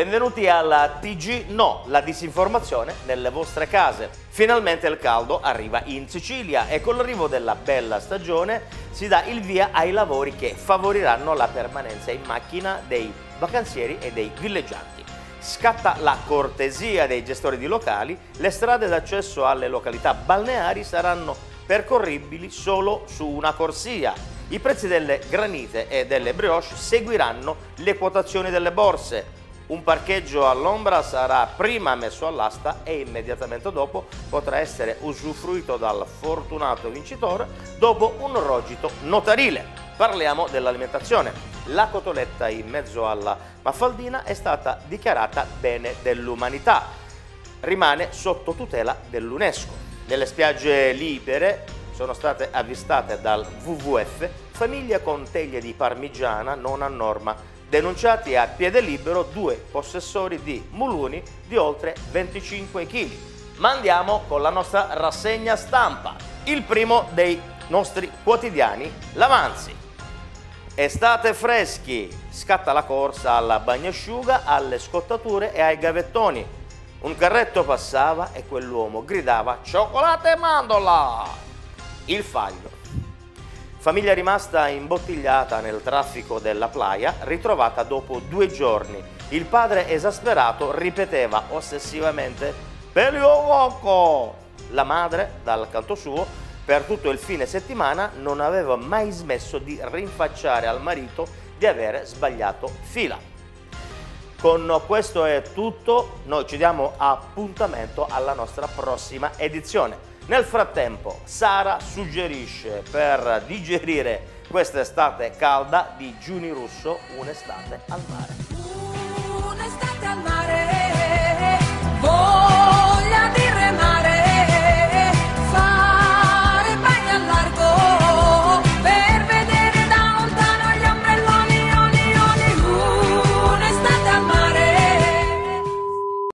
Benvenuti alla TG No, la disinformazione nelle vostre case. Finalmente il caldo arriva in Sicilia e con l'arrivo della bella stagione si dà il via ai lavori che favoriranno la permanenza in macchina dei vacanzieri e dei villeggianti. Scatta la cortesia dei gestori di locali, le strade d'accesso alle località balneari saranno percorribili solo su una corsia. I prezzi delle granite e delle brioche seguiranno le quotazioni delle borse. Un parcheggio all'ombra sarà prima messo all'asta e immediatamente dopo potrà essere usufruito dal fortunato vincitore dopo un rogito notarile. Parliamo dell'alimentazione. La cotoletta in mezzo alla Mafaldina è stata dichiarata bene dell'umanità. Rimane sotto tutela dell'UNESCO. Nelle spiagge libere sono state avvistate dal WWF famiglie con teglie di parmigiana non a norma. Denunciati a piede libero 2 possessori di muluni di oltre 25 kg. Ma andiamo con la nostra rassegna stampa. Il primo dei nostri quotidiani, l'Avanzi. Estate freschi, scatta la corsa alla bagnasciuga, alle scottature e ai gavettoni. Un carretto passava e quell'uomo gridava «Cioccolata e mandorla!». Il Foglio. Famiglia rimasta imbottigliata nel traffico della playa, ritrovata dopo 2 giorni. Il padre esasperato ripeteva ossessivamente «Peliococo!». La madre, dal canto suo, per tutto il fine settimana non aveva mai smesso di rinfacciare al marito di avere sbagliato fila. Con questo è tutto, noi ci diamo appuntamento alla nostra prossima edizione. Nel frattempo, Sara suggerisce per digerire quest'estate calda di Giuni Russo un'estate al mare.